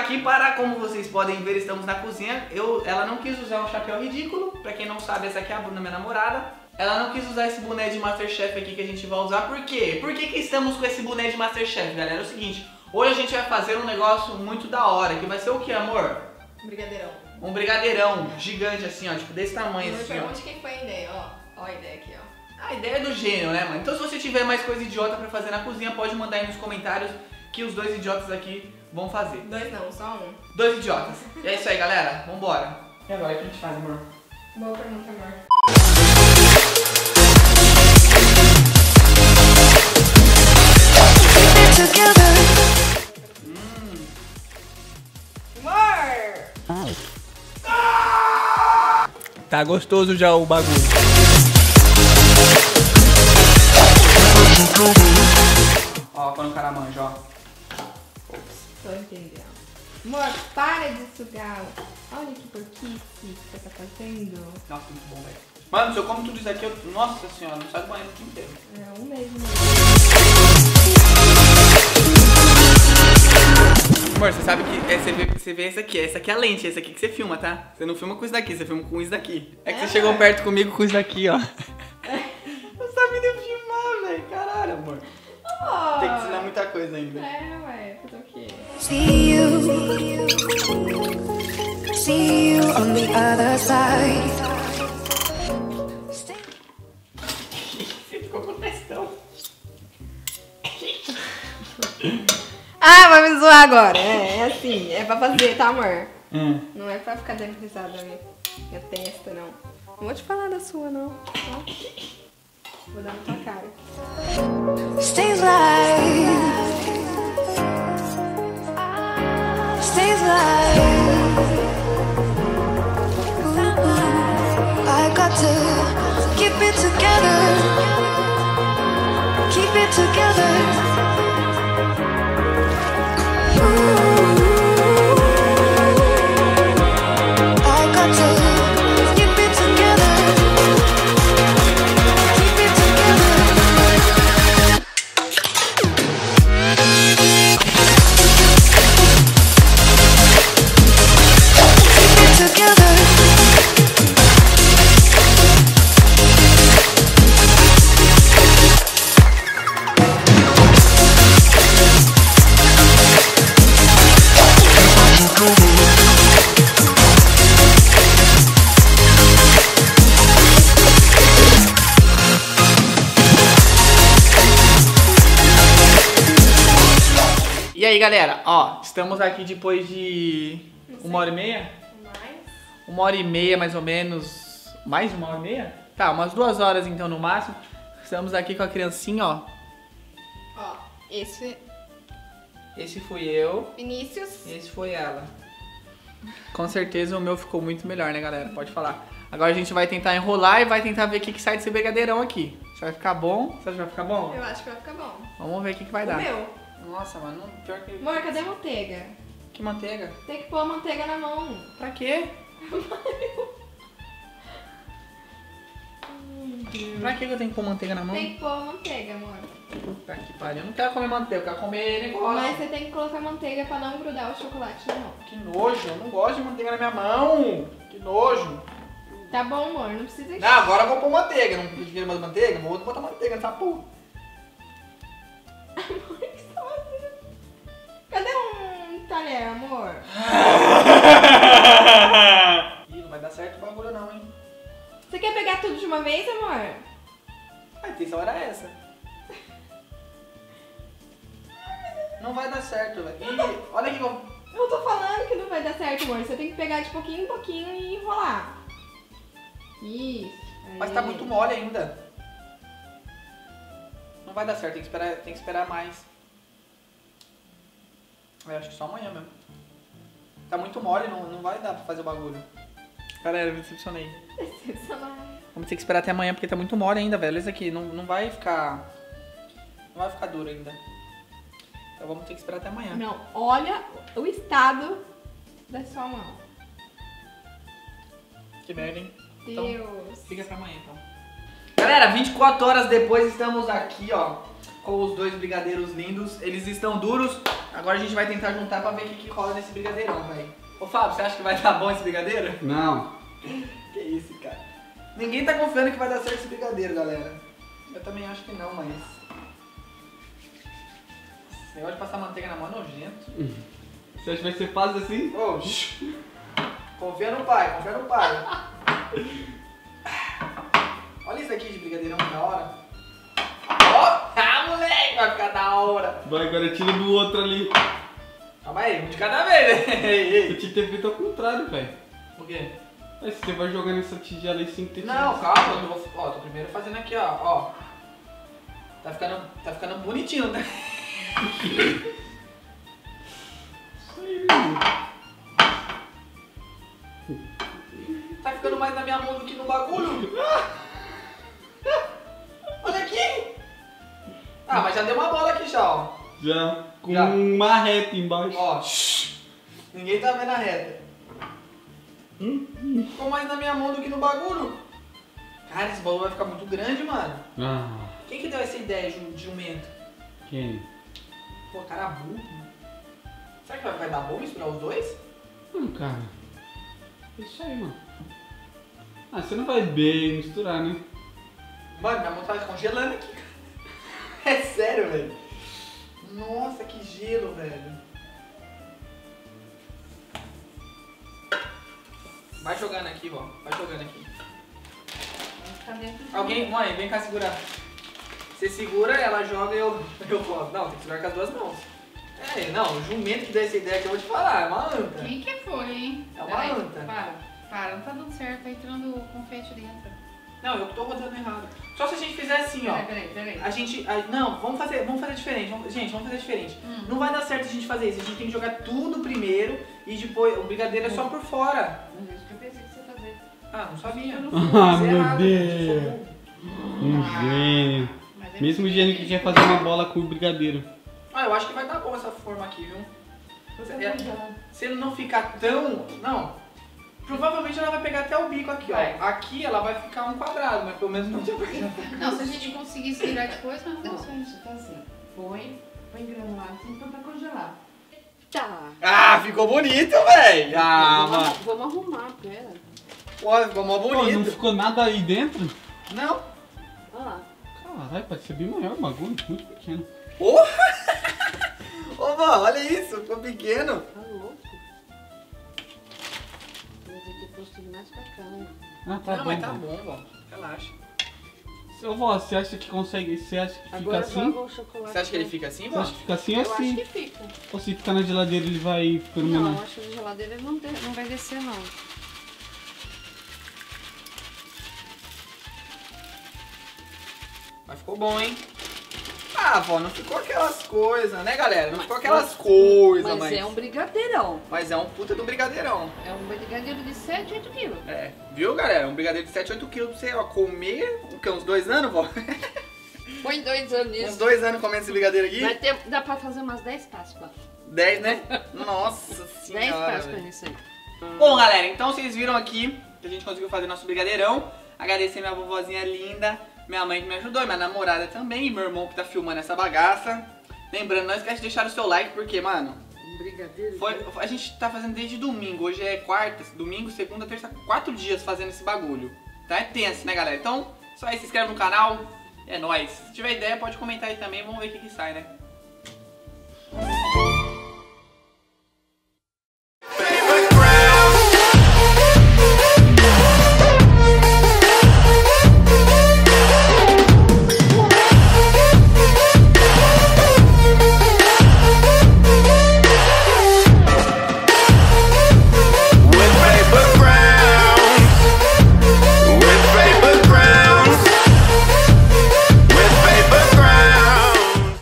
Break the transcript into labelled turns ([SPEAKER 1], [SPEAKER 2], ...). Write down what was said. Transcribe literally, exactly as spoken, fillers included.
[SPEAKER 1] aqui para, como vocês podem ver, estamos na cozinha. Eu, ela não quis usar um chapéu ridículo. Pra quem não sabe, essa aqui é a Bruna, minha namorada. Ela não quis usar esse boné de Masterchef aqui que a gente vai usar. Por quê? Por que que estamos com esse boné de Masterchef, galera? É o seguinte, hoje a gente vai fazer um negócio muito da hora, que vai ser o que, amor?
[SPEAKER 2] Um brigadeirão.
[SPEAKER 1] Um brigadeirão gigante assim, ó, tipo desse tamanho
[SPEAKER 2] Não
[SPEAKER 1] assim,
[SPEAKER 2] me
[SPEAKER 1] ó.
[SPEAKER 2] pergunte quem foi a ideia, ó. Ó a ideia aqui, ó.
[SPEAKER 1] A ideia é do gênio, né, mano? Então se você tiver mais coisa idiota pra fazer na cozinha, pode mandar aí nos comentários que os dois idiotas aqui vão fazer.
[SPEAKER 2] Dois não, só um.
[SPEAKER 1] Dois idiotas. E é isso aí, galera. Vambora. E agora, o que a gente faz, amor?
[SPEAKER 2] Boa pergunta, amor.
[SPEAKER 1] Hum.
[SPEAKER 2] Amor!
[SPEAKER 1] Tá gostoso já o bagulho. Ó, quando o cara manja, ó.
[SPEAKER 2] Tô entendendo. Amor, para de sugar. Olha que porquice que você tá fazendo.
[SPEAKER 1] Nossa, muito bom, velho. Mano, se eu como tudo isso aqui, eu... nossa senhora, não sai do banheiro o dia inteiro.
[SPEAKER 2] É um mês mesmo.
[SPEAKER 1] Amor, você sabe que é, você, vê, você vê essa aqui, essa aqui é a lente, essa aqui que você filma, tá? Você não filma com isso daqui, você filma com isso daqui. É que
[SPEAKER 2] É,
[SPEAKER 1] você chegou
[SPEAKER 2] amor.
[SPEAKER 1] perto comigo com isso daqui, ó. Não sabe nem filmar, velho. Caralho, amor.
[SPEAKER 2] Amor!
[SPEAKER 1] Tem que ensinar muita coisa ainda.
[SPEAKER 2] É, ué, fazer o quê?
[SPEAKER 3] See you, see you on the other side.
[SPEAKER 1] Você ficou com testão.
[SPEAKER 2] Ah, vai me zoar agora. É, é assim, é pra fazer, tá, amor?
[SPEAKER 1] Hum.
[SPEAKER 2] Não é pra ficar dando risada da minha, minha testa, não. Não vou te falar da sua, não. Tá? Vou dar na tua cara.
[SPEAKER 3] Stays light, stays light. Ooh, I got to keep it together, keep it together.
[SPEAKER 1] E aí, galera, ó, estamos aqui depois de uma hora e meia?
[SPEAKER 2] Mais?
[SPEAKER 1] Uma hora e meia, mais ou menos. Mais de uma hora e meia? Tá, umas duas horas então no máximo. Estamos aqui com a criancinha, ó.
[SPEAKER 2] Ó, esse
[SPEAKER 1] Esse fui eu,
[SPEAKER 2] Vinícius.
[SPEAKER 1] esse foi ela. Com certeza o meu ficou muito melhor, né, galera? Pode falar. Agora a gente vai tentar enrolar e vai tentar ver o que, que sai desse brigadeirão aqui. Se vai ficar bom? Você acha que vai ficar bom?
[SPEAKER 2] Eu acho que vai ficar bom.
[SPEAKER 1] Vamos ver o que, que vai
[SPEAKER 2] O
[SPEAKER 1] dar.
[SPEAKER 2] meu.
[SPEAKER 1] Nossa, mano, pior que...
[SPEAKER 2] Amor, cadê a manteiga?
[SPEAKER 1] Que manteiga?
[SPEAKER 2] Tem que pôr a manteiga na mão.
[SPEAKER 1] Pra quê? Pra que eu tenho que pôr manteiga na mão?
[SPEAKER 2] Tem que pôr a manteiga, amor.
[SPEAKER 1] Puta que pariu. Eu não quero comer manteiga, eu quero comer negócio.
[SPEAKER 2] Mas você tem que colocar manteiga pra não grudar o chocolate na mão.
[SPEAKER 1] Que nojo, eu não gosto de manteiga na minha mão. Que nojo.
[SPEAKER 2] Tá bom, amor, não precisa...
[SPEAKER 1] Não, agora eu vou pôr manteiga. Não queria mais manteiga, vou botar manteiga nessa porra.
[SPEAKER 2] Amor, o que você tá fazendo? Cadê um talher, amor?
[SPEAKER 1] Ih, não vai dar certo o bagulho não, hein.
[SPEAKER 2] Você quer pegar tudo de uma vez, amor?
[SPEAKER 1] A intenção era essa. Não vai dar certo, velho. Ih, olha aqui como...
[SPEAKER 2] Eu tô falando que não vai dar certo, amor. Você tem que pegar de pouquinho em pouquinho e enrolar. Isso.
[SPEAKER 1] Mas tá muito mole ainda. Não vai dar certo, tem que esperar, tem que esperar mais. Eu acho que só amanhã mesmo. Tá muito mole, não, não vai dar pra fazer o bagulho. Galera, eu me decepcionei.
[SPEAKER 2] Decepcional.
[SPEAKER 1] Vamos ter que esperar até amanhã porque tá muito mole ainda, velho. Isso aqui não, não vai ficar... Não vai ficar duro ainda. Então vamos ter que esperar até amanhã.
[SPEAKER 2] Não, olha o estado da sua mão.
[SPEAKER 1] Que merda, hein?
[SPEAKER 2] Deus.
[SPEAKER 1] Fica pra amanhã, então. Galera, vinte e quatro horas depois estamos aqui, ó. com os dois brigadeiros lindos. Eles estão duros. Agora a gente vai tentar juntar pra ver o que, que rola nesse brigadeirão, velho. Ô Fábio, você acha que vai dar bom esse brigadeiro?
[SPEAKER 4] Não.
[SPEAKER 1] Que isso, cara. Ninguém tá confiando que vai dar certo esse brigadeiro, galera. Eu também acho que não, mas... Esse negócio de passar manteiga na mão é nojento.
[SPEAKER 4] Você acha que vai ser fácil assim?
[SPEAKER 1] Ô, confia no pai, confia no pai. Olha isso aqui de brigadeirão que da hora. Ó, ah, moleque, vai ficar da hora.
[SPEAKER 4] Vai, agora tira do outro ali.
[SPEAKER 1] Calma aí, um de cada vez, né?
[SPEAKER 4] Eu te ter feito ao contrário, velho.
[SPEAKER 1] Por quê?
[SPEAKER 4] Aí você vai jogando essa tigela aí sem ter
[SPEAKER 1] Não,
[SPEAKER 4] tirado.
[SPEAKER 1] calma, eu tô, ó, tô primeiro fazendo aqui, ó, ó. Tá ficando, tá ficando bonitinho, né?
[SPEAKER 4] Isso aí, mano.
[SPEAKER 1] Tá ficando mais na minha mão do que no bagulho. Olha aqui. Ah, mas já deu uma bola aqui já, ó.
[SPEAKER 4] Já com
[SPEAKER 1] Já.
[SPEAKER 4] uma reta embaixo.
[SPEAKER 1] Ó, ninguém tá vendo a reta. Ficou mais na minha mão do que no bagulho. Cara, esse bagulho vai ficar muito grande, mano.
[SPEAKER 4] Ah,
[SPEAKER 1] Quem que deu essa ideia de jumento?
[SPEAKER 4] quem?
[SPEAKER 1] Pô, cara burro. Mano. Será que vai, vai dar bom misturar os dois?
[SPEAKER 4] Hum, cara. É isso aí, mano. Ah, você não vai bem misturar, né?
[SPEAKER 1] Mano, minha mão tá congelando aqui, cara. É sério, velho. Nossa, que gelo, velho. Vai jogando aqui, ó. Vai jogando aqui.
[SPEAKER 2] Vai ficar dentro de
[SPEAKER 1] Alguém, mãe, vem cá segurar. Você segura, ela joga e eu, eu volto. Não, tem que segurar com as duas mãos. É, não, o jumento que deu essa ideia que eu vou te falar, é uma anta.
[SPEAKER 5] Quem que foi, hein?
[SPEAKER 1] É uma
[SPEAKER 5] Peraí,
[SPEAKER 1] anta.
[SPEAKER 5] Para, para, não tá dando certo, tá entrando o confete dentro.
[SPEAKER 1] Não, eu que tô rodando errado. Só se a gente fizer assim, ó.
[SPEAKER 5] Peraí, peraí, peraí.
[SPEAKER 1] A gente. a- não, vamos fazer, vamos fazer diferente. Vamos- gente, vamos fazer diferente.
[SPEAKER 5] Hum.
[SPEAKER 1] Não vai dar certo a gente fazer isso. A gente tem que jogar tudo primeiro e depois. O brigadeiro é só por fora.
[SPEAKER 5] Mas é isso que eu pensei que você fazer.
[SPEAKER 1] Ah, não sabia.
[SPEAKER 4] Ah,
[SPEAKER 1] Isso é
[SPEAKER 4] meu
[SPEAKER 1] errado,
[SPEAKER 4] Deus.
[SPEAKER 1] gente, eu sou burro.
[SPEAKER 4] Um
[SPEAKER 5] Ah.
[SPEAKER 4] gênio.
[SPEAKER 5] Mas é
[SPEAKER 4] Mesmo
[SPEAKER 5] porque-
[SPEAKER 4] gênio que quer fazer uma bola com o brigadeiro.
[SPEAKER 1] Ah, eu acho que vai dar bom essa forma aqui, viu?
[SPEAKER 5] Você
[SPEAKER 1] É-
[SPEAKER 5] tá congelado.
[SPEAKER 1] Se ele não ficar tão. Não. Provavelmente ela vai pegar até o bico aqui,
[SPEAKER 5] Vai.
[SPEAKER 1] ó. Aqui ela vai ficar um quadrado, mas pelo menos não tinha pegado.
[SPEAKER 5] Não, se a gente conseguisse virar depois, mas não deu
[SPEAKER 2] Não,
[SPEAKER 5] certo.
[SPEAKER 2] isso tá assim. Põe, põe granulado assim, então pra congelar. Tá.
[SPEAKER 1] Ah, ficou bonito, velho! Ah,
[SPEAKER 2] vamos,
[SPEAKER 1] mano.
[SPEAKER 2] vamos arrumar, pera.
[SPEAKER 1] Pô, ficou mó
[SPEAKER 4] Pô, não
[SPEAKER 1] bonito.
[SPEAKER 4] ficou nada aí dentro?
[SPEAKER 1] Não.
[SPEAKER 2] Olha lá.
[SPEAKER 4] Caralho, pode ser bem maior o bagulho, muito pequeno.
[SPEAKER 1] Porra! Ô, mano, olha isso, ficou pequeno.
[SPEAKER 2] Tá louco. Vou ter que pôr tudo mais pra cá, né?
[SPEAKER 4] Ah, tá
[SPEAKER 1] não,
[SPEAKER 4] bom.
[SPEAKER 1] mas tá
[SPEAKER 4] vó.
[SPEAKER 1] bom, vó. Relaxa.
[SPEAKER 4] Ô, vó, você acha que consegue, você acha que fica
[SPEAKER 2] Agora
[SPEAKER 4] assim?
[SPEAKER 2] joga o chocolate.
[SPEAKER 1] Você acha que ele fica assim,
[SPEAKER 4] Você
[SPEAKER 1] vó?
[SPEAKER 4] acha que fica assim ou
[SPEAKER 2] Eu
[SPEAKER 4] assim?
[SPEAKER 2] acho que fica.
[SPEAKER 4] Ou se ficar na geladeira ele vai ficando
[SPEAKER 2] Não,
[SPEAKER 4] menor?
[SPEAKER 2] acho que na geladeira ele não, de- não vai descer, não.
[SPEAKER 1] Mas ficou bom, hein? Ah, vó, não ficou aquelas coisas, né, galera? Não ficou aquelas coisas,
[SPEAKER 2] Mas,
[SPEAKER 1] mas...
[SPEAKER 2] é um brigadeirão.
[SPEAKER 1] Mas é um puta do brigadeirão.
[SPEAKER 2] É um brigadeiro de sete, oito quilos.
[SPEAKER 1] É, viu, galera? Um brigadeiro de sete, oito quilos pra você, ó, comer, o quê? Uns dois anos, vó?
[SPEAKER 2] Põe dois anos
[SPEAKER 1] Uns
[SPEAKER 2] nisso.
[SPEAKER 1] dois anos comendo esse brigadeiro aqui?
[SPEAKER 2] Vai ter, dá pra fazer umas dez Páscoas.
[SPEAKER 1] Dez, né? Nossa senhora.
[SPEAKER 2] dez Páscoas
[SPEAKER 1] velho.
[SPEAKER 2] nisso aí.
[SPEAKER 1] Bom, galera, então vocês viram aqui que a gente conseguiu fazer nosso brigadeirão. Agradecer minha vovozinha linda, minha mãe que me ajudou, minha namorada também, e meu irmão que tá filmando essa bagaça. Lembrando, não esquece de deixar o seu like, porque, mano,
[SPEAKER 2] Um brigadeiro.
[SPEAKER 1] foi, a gente tá fazendo desde domingo. Hoje é quarta, domingo, segunda, terça, quatro dias fazendo esse bagulho. Tá? É tenso, né, galera? Então, só aí, se inscreve no canal. É nóis. Se tiver ideia, pode comentar aí também. Vamos ver o que que sai, né?